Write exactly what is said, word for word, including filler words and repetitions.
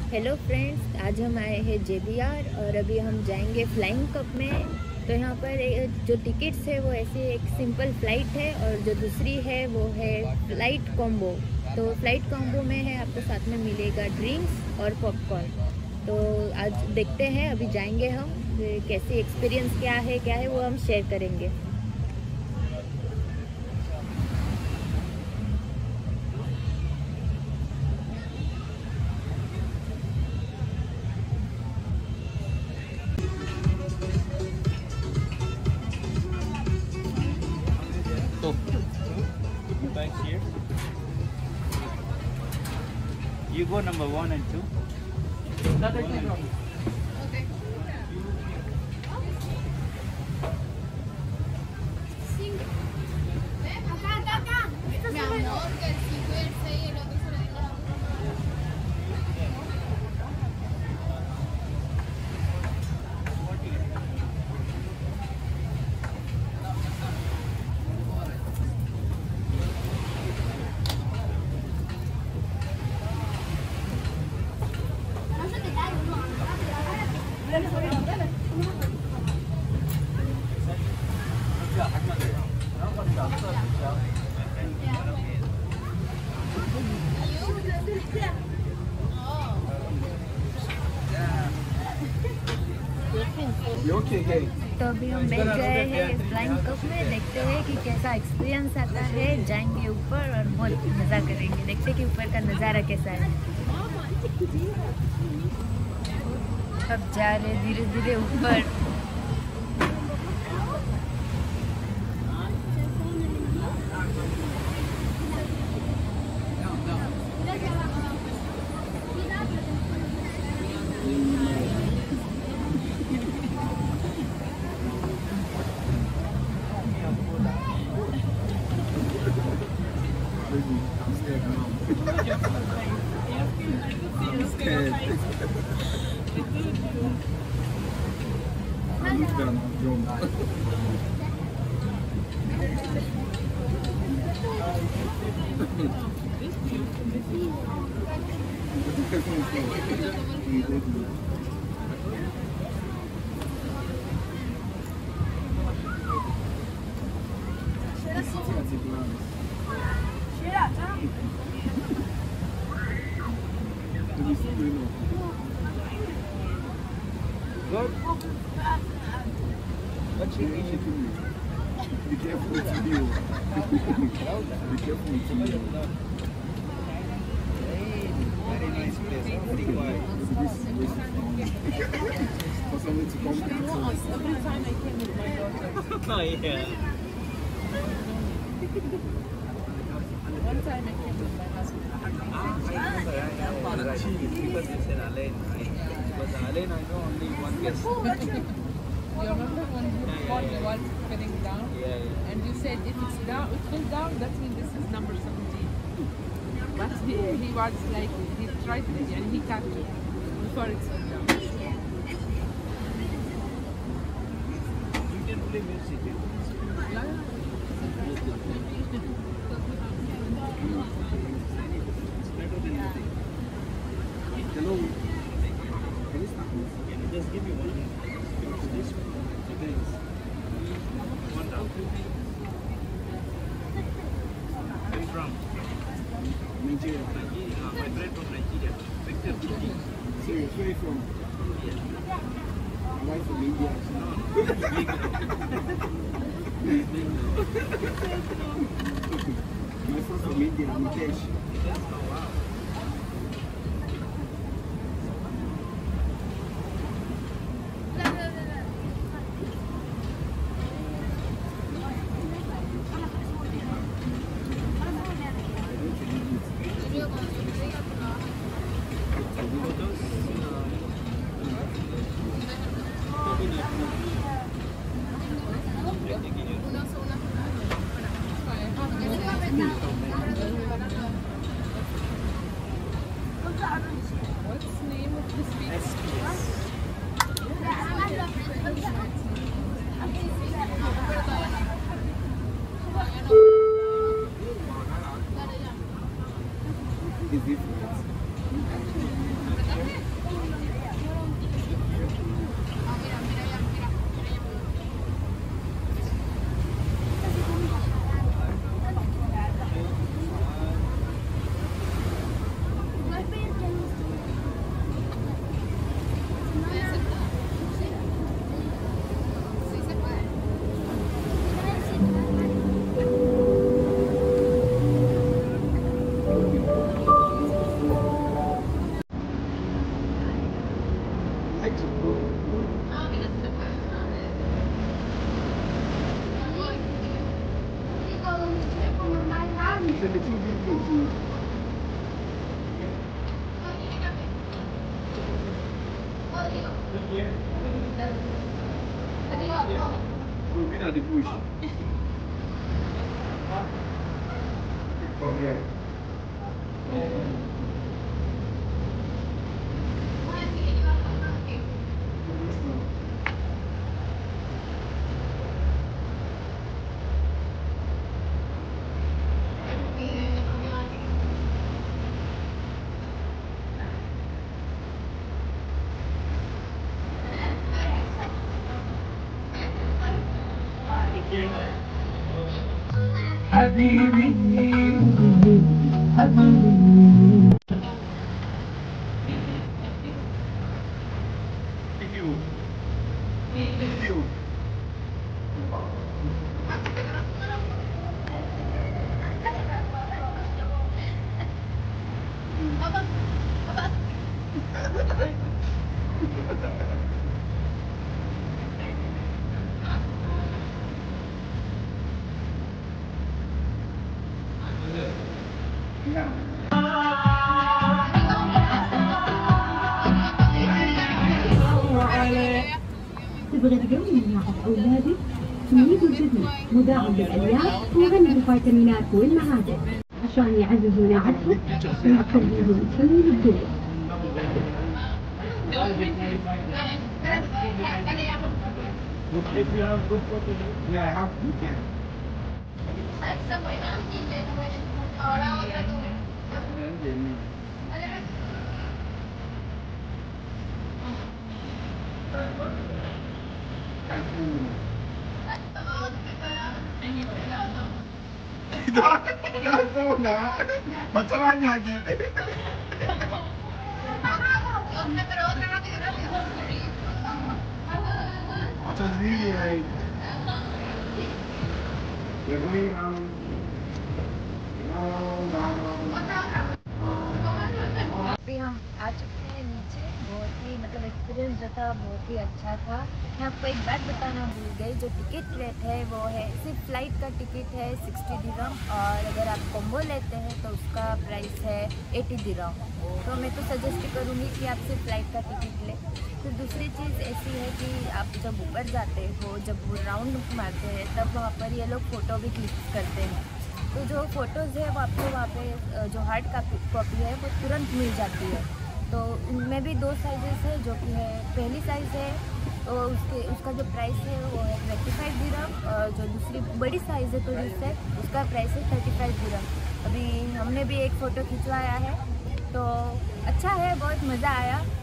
Hello friends, आज हम आए हैं जे बी आर और अभी हम जाएंगे फ्लाइंग कप में। तो यहाँ पर जो टिकट्स है वो ऐसे एक सिंपल फ़्लाइट है और जो दूसरी है वो है फ़्लाइट कॉम्बो। तो फ़्लाइट कॉम्बो में है आपको साथ में मिलेगा ड्रिंक्स और पॉपकॉर्न। तो आज देखते हैं, अभी जाएंगे हम, कैसी एक्सपीरियंस क्या है क्या है वो हम शेयर करेंगे। Bags here. You go number one and two. One and two. Okay. Acá, acá, acá. Mi amor, que el cinco y el seis y el otro se lo digo. तो अभी हम बैठ गए हैं फ्लाइंग कप में, देखते हैं कि कैसा एक्सपीरियंस आता है। जाएंगे ऊपर और बहुत मज़ा करेंगे, देखते हैं कि ऊपर का नज़ारा कैसा है। अब जा रहे धीरे धीरे ऊपर। Good. What's your issue to me? Be careful with the view. Be careful with the view. Very nice place. Very quiet. For someone to come back to us. Every time I came with my daughter. Oh, yeah. One time I came with my husband. Because you said Alain, right? Because Alain, I know only one guest. You remember when you Yeah, bought yeah, the yeah. one spinning down? Yeah, yeah. And you said if it's down, it fell down, that means this is number seventeen. But he, he was like, he tried it and he cut it before it fell down. You can play music. Yeah. Hello. Can you stop this? Can you just give me one? This one. Thanks. One down. Where are you from? Nigeria. Nigeria. Uh, my friend from Nigeria. Victor. Serious? Where are you from? India. My wife from India. No, my friend from India, Nikesh. Oh, wow. What's the name of this is different. We've been at the bush. From here. تبغى تقوي مناعة أولادك؟ تمييز الجسم مداعم بالألياف وغني بالفيتامينات والمعادن عشان يعزز مناعتهم ويخليهم سوي للدور. If you have good photos, yeah, I have. You can. We're going around, round, round, round. अभी हम आ चुके हैं नीचे। बहुत ही मतलब experience जो था बहुत ही अच्छा था। मैं आपको एक बात बताना भूल गई, जो टिकट रेट है वो है सिर्फ फ्लाइट का टिकट है सिक्सटी दिरहम, और अगर आप कॉम्बो लेते हैं तो उसका प्राइस है एटी दिरहम। तो मैं तो सजेस्ट करूँगी कि आप सिर्फ फ्लाइट का टिकट लें। फिर दूसरी चीज़ ऐसी है कि आप जब ऊपर जाते हो, जब वो राउंड मारते हैं, तब वहाँ पर ये लोग फ़ोटो भी क्लिक करते हैं। तो जो फ़ोटोज़ है वो आपको वहाँ पे जो हार्ड कॉपी है वो तुरंत मिल जाती है। तो उनमें भी दो साइजेस है, जो कि है पहली साइज़ है तो उसके उसका जो प्राइस है वो है ट्वेंटी फाइव दिरहम, और जो दूसरी बड़ी साइज़ है थोड़ी सी उसका प्राइस है थर्टी फाइव दिरहम। अभी हमने भी एक फ़ोटो खिंचवाया है, तो अच्छा है, बहुत मज़ा आया।